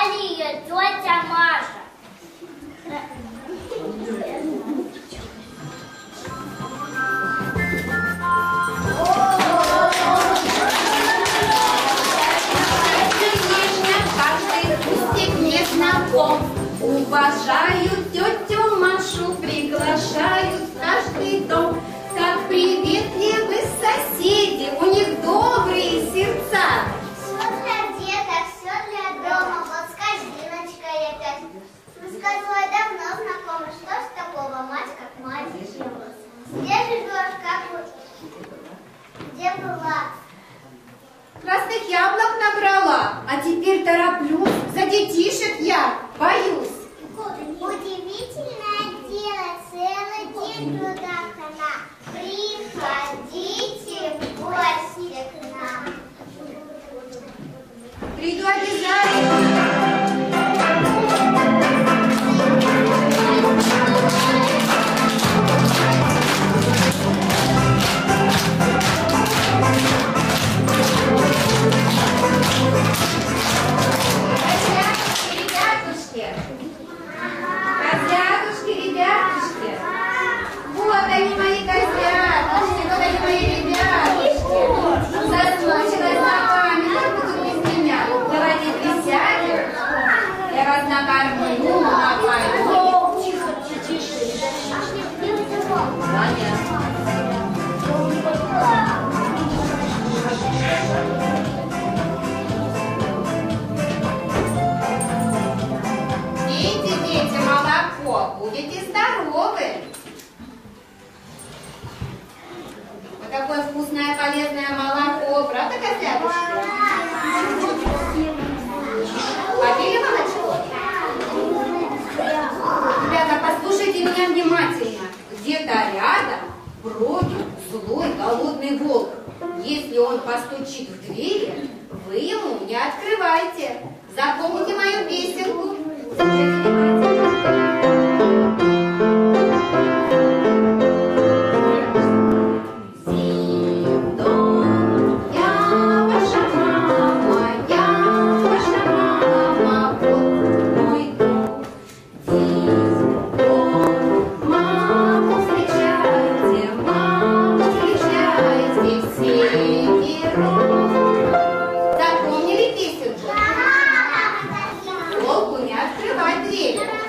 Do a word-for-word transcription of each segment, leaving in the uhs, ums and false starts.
звали ее тетя Маша. Уважают тетю Машу, приглашают в каждый дом. Как приветливы соседи, у них добрые сердца. Все для деток, все для дома. Вот скажи, Ниночка, я опять. Мы с Козой давно знакомы. Что ж такого, мать как мать? Где живешь, как вот? Где была? Красных яблок набрала, а теперь тороплюсь. За детишек я боюсь. Удивительное дело, целый день туда хана. Приходите в гости к нам. Приду обязательно. Пейте, дети, молоко, будете здоровы. Вот такое вкусное, полезное молоко. Правда, козлятушки? Попили молочко? Ребята, послушайте меня внимательно. Где-то рядом бродит злой голодный волк. Если он постучит в двери, вы ему не открывайте. Запомните мою песенку. Запомнили песенку? Волку не открывать дверь.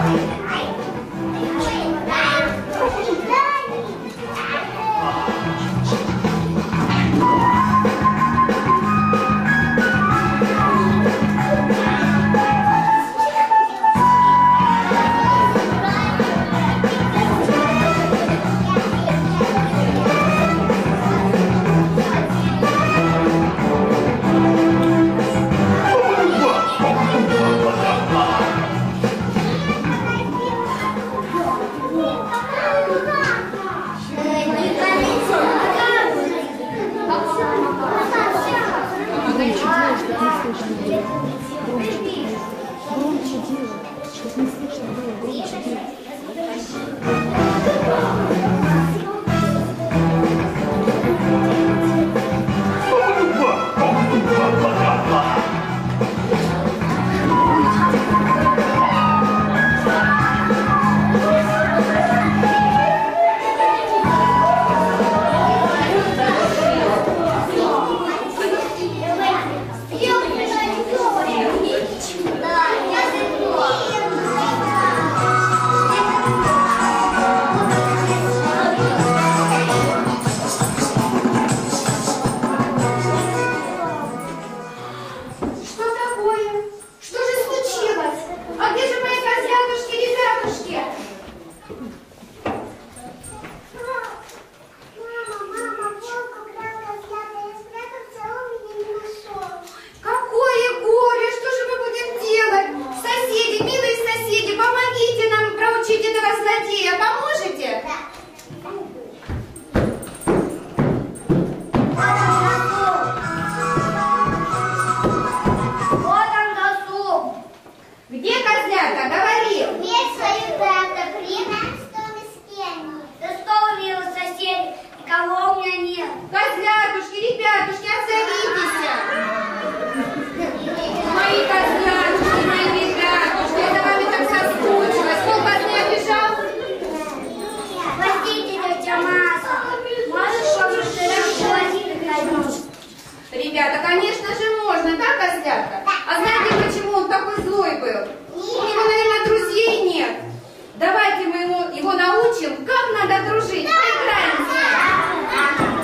Ребята, конечно же можно, да, Козлятка? А знаете, почему он такой злой был? У него, наверное, друзей нет. Давайте мы его, его научим, как надо дружить. Поиграем с ним.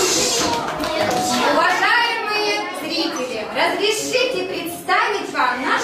Разрешите представить вам